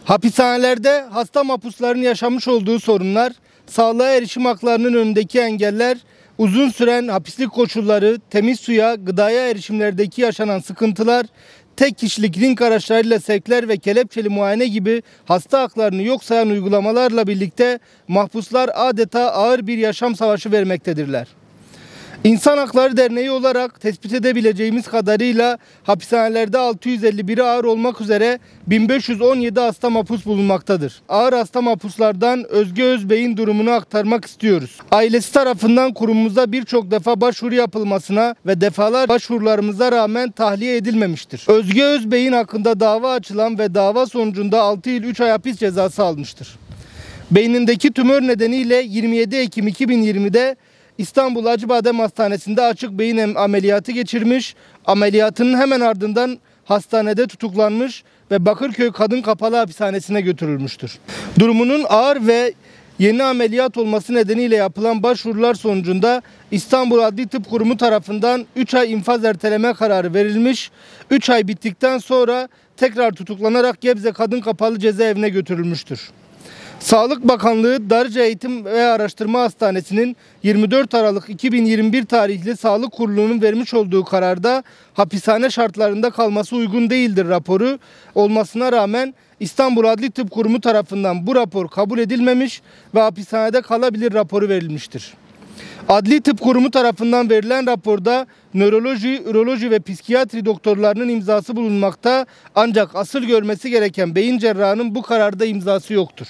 Hapishanelerde hasta mahpusların yaşamış olduğu sorunlar, sağlığa erişim haklarının önündeki engeller, uzun süren hapislik koşulları, temiz suya, gıdaya erişimlerdeki yaşanan sıkıntılar, tek kişilik ring araçlarıyla sevkler ve kelepçeli muayene gibi hasta haklarını yok sayan uygulamalarla birlikte mahpuslar adeta ağır bir yaşam savaşı vermektedirler. İnsan Hakları Derneği olarak tespit edebileceğimiz kadarıyla hapishanelerde 651'i ağır olmak üzere 1517 hasta mahpus bulunmaktadır. Ağır hasta mahpuslardan Özge Özbey'in durumunu aktarmak istiyoruz. Ailesi tarafından kurumumuza birçok defa başvuru yapılmasına ve defalar başvurularımıza rağmen tahliye edilmemiştir. Özge Özbey'in hakkında dava açılan ve dava sonucunda 6 yıl 3 ay hapis cezası almıştır. Beynindeki tümör nedeniyle 27 Ekim 2020'de İstanbul Acıbadem Hastanesi'nde açık beyin ameliyatı geçirmiş, ameliyatının hemen ardından hastanede tutuklanmış ve Bakırköy Kadın Kapalı Hapishanesi'ne götürülmüştür. Durumunun ağır ve yeni ameliyat olması nedeniyle yapılan başvurular sonucunda İstanbul Adli Tıp Kurumu tarafından 3 ay infaz erteleme kararı verilmiş, 3 ay bittikten sonra tekrar tutuklanarak Gebze Kadın Kapalı Cezaevine götürülmüştür. Sağlık Bakanlığı Darıca Eğitim ve Araştırma Hastanesi'nin 24 Aralık 2021 tarihli Sağlık Kurulu'nun vermiş olduğu kararda hapishane şartlarında kalması uygun değildir raporu olmasına rağmen İstanbul Adli Tıp Kurumu tarafından bu rapor kabul edilmemiş ve hapishanede kalabilir raporu verilmiştir. Adli Tıp Kurumu tarafından verilen raporda nöroloji, üroloji ve psikiyatri doktorlarının imzası bulunmakta ancak asıl görmesi gereken beyin cerrahının bu kararda imzası yoktur.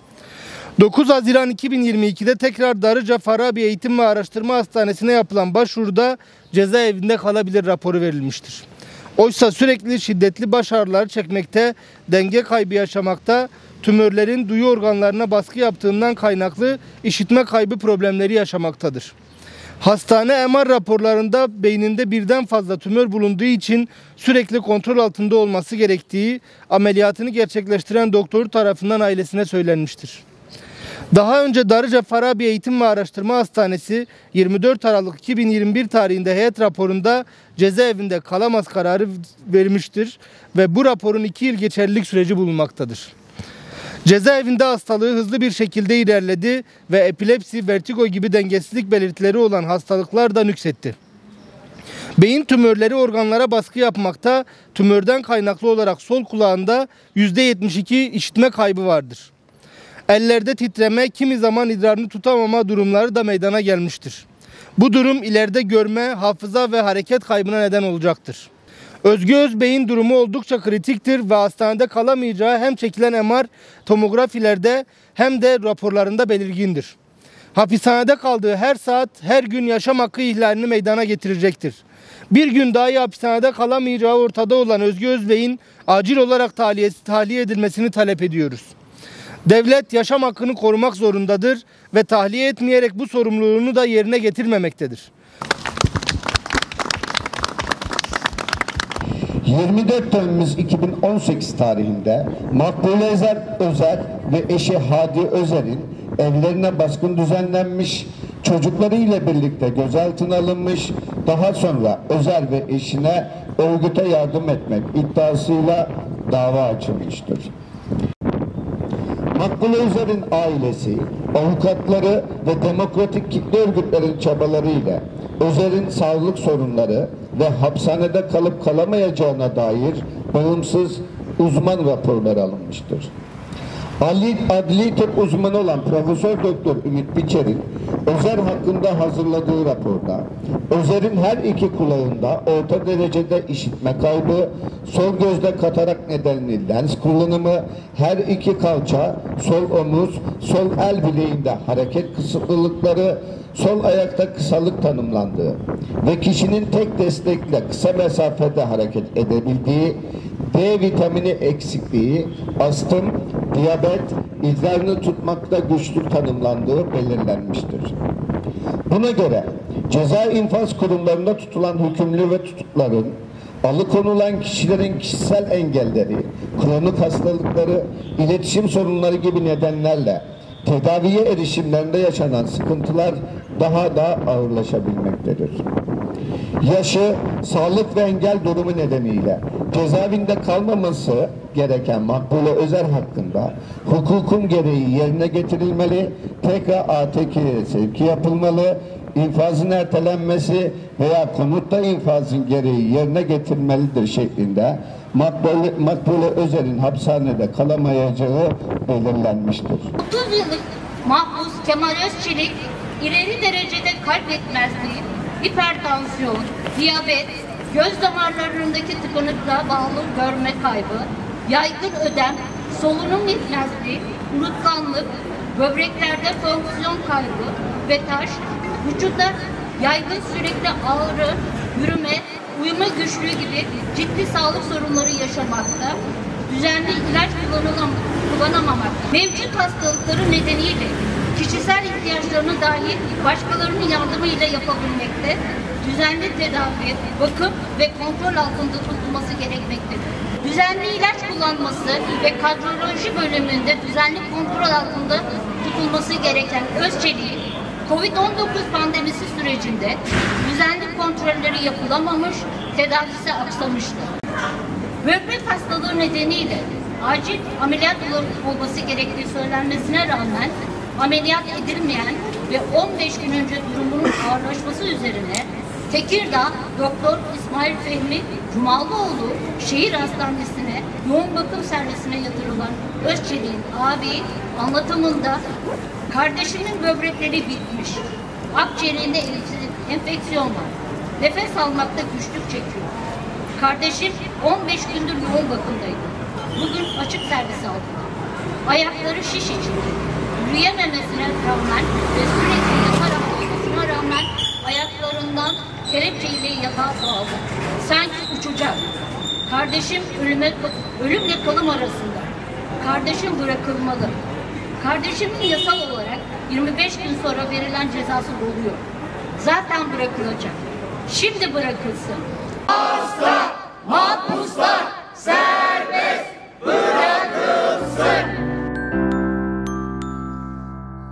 9 Haziran 2022'de tekrar Darıca Farabi Eğitim ve Araştırma Hastanesi'ne yapılan başvuruda cezaevinde kalabilir raporu verilmiştir. Oysa sürekli şiddetli baş ağrıları çekmekte, denge kaybı yaşamakta, tümörlerin duyu organlarına baskı yaptığından kaynaklı işitme kaybı problemleri yaşamaktadır. Hastane MR raporlarında beyninde birden fazla tümör bulunduğu için sürekli kontrol altında olması gerektiği ameliyatını gerçekleştiren doktor tarafından ailesine söylenmiştir. Daha önce Darıca Farabi Eğitim ve Araştırma Hastanesi 24 Aralık 2021 tarihinde heyet raporunda cezaevinde kalamaz kararı vermiştir ve bu raporun 2 yıl geçerlilik süreci bulunmaktadır. Cezaevinde hastalığı hızlı bir şekilde ilerledi ve epilepsi, vertigo gibi dengesizlik belirtileri olan hastalıklar da nüksetti. Beyin tümörleri organlara baskı yapmakta, tümörden kaynaklı olarak sol kulağında %72 işitme kaybı vardır. Ellerde titreme, kimi zaman idrarını tutamama durumları da meydana gelmiştir. Bu durum ileride görme, hafıza ve hareket kaybına neden olacaktır. Özge Özbey'in durumu oldukça kritiktir ve hastanede kalamayacağı hem çekilen MR tomografilerde hem de raporlarında belirgindir. Hapishanede kaldığı her saat, her gün yaşam hakkı ihlalini meydana getirecektir. Bir gün dahi hapishanede kalamayacağı ortada olan Özge Özbey'in acil olarak tahliye edilmesini talep ediyoruz. Devlet yaşam hakkını korumak zorundadır ve tahliye etmeyerek bu sorumluluğunu da yerine getirmemektedir. 24 Temmuz 2018 tarihinde Makbule Özer ve eşi Hadi Özer'in evlerine baskın düzenlenmiş, çocukları ile birlikte gözaltına alınmış, daha sonra Özer ve eşine örgüte yardım etmek iddiasıyla dava açılmıştır. Makbule Özer'in ailesi, avukatları ve demokratik kitle örgütlerin çabalarıyla Özer'in sağlık sorunları ve hapishanede kalıp kalamayacağına dair bağımsız uzman raporları alınmıştır. Adli tıp uzmanı olan Profesör Doktor Ümit Biçer'in Özer hakkında hazırladığı raporda Özer'in her iki kulağında orta derecede işitme kaybı, sol gözde katarak nedenli lens kullanımı, her iki kalça, sol omuz, sol el bileğinde hareket kısıtlılıkları, sol ayakta kısalık tanımlandığı ve kişinin tek destekle kısa mesafede hareket edebildiği, D vitamini eksikliği, astım, diyabet, idrarını tutmakta güçlük tanımlandığı belirlenmiştir. Buna göre ceza infaz kurumlarında tutulan hükümlü ve tutukların, alıkonulan kişilerin kişisel engelleri, kronik hastalıkları, iletişim sorunları gibi nedenlerle tedaviye erişimlerinde yaşanan sıkıntılar daha da ağırlaşabilmektedir. Yaşı, sağlık ve engel durumu nedeniyle cezaevinde kalmaması gereken Makbule Özer hakkında hukukun gereği yerine getirilmeli, tekrar ATK'ye sevki yapılmalı, infazın ertelenmesi veya konutta infazın gereği yerine getirilmelidir şeklinde Makbule Özer'in hapishanede kalamayacağı belirlenmiştir. 30 yıllık mahpus Kemal Özçelik, ileri derecede kalp yetmezliği, hipertansiyon, diyabet, göz damarlarındaki tıkanıklığa bağlı görme kaybı, yaygın ödem, solunum yetmezliği, unutkanlık, böbreklerde fonksiyon kaybı ve taş, vücutta yaygın sürekli ağrı, yürüme, uyuma güçlüğü gibi ciddi sağlık sorunları yaşamakta, düzenli ilaç kullanamamakta, mevcut hastalıkları nedeniyle kişisel ihtiyaçlarını dahi başkalarının yardımıyla yapabilmekte, düzenli tedavi, bakım ve kontrol altında tutulması gerekmektedir. Düzenli ilaç kullanması ve kardiyoloji bölümünde düzenli kontrol altında tutulması gereken Özçelik'in Covid-19 pandemisi sürecinde düzenli kontrolleri yapılamamış, tedavisi aksamıştır. Böbrek hastalığı nedeniyle acil ameliyat olması gerektiği söylenmesine rağmen ameliyat edilmeyen ve 15 gün önce durumunun ağırlaşması üzerine Tekirdağ Doktor İsmail Fehmi Cumalıoğlu Şehir Hastanesi'ne yoğun bakım servisine yatırılan Özçelik'in abi anlatımında kardeşimin böbrekleri bitmiş, akciğerinde enfeksiyon var, nefes almakta güçlük çekiyor. Kardeşim 15 gündür yoğun bakımdaydı. Bugün açık servis aldı. Ayakları şiş içinde. Yürüyememesine rağmen ve sürekli yatarak olmasına rağmen ayaklarından kelepçeyle yatağa bağlı. Sanki uçacak. Kardeşim ölümle kalım arasında. Kardeşim bırakılmalı. Kardeşimin yasal olarak 25 gün sonra verilen cezası doluyor. Zaten bırakılacak. Şimdi bırakılsın. Asla mahpuslar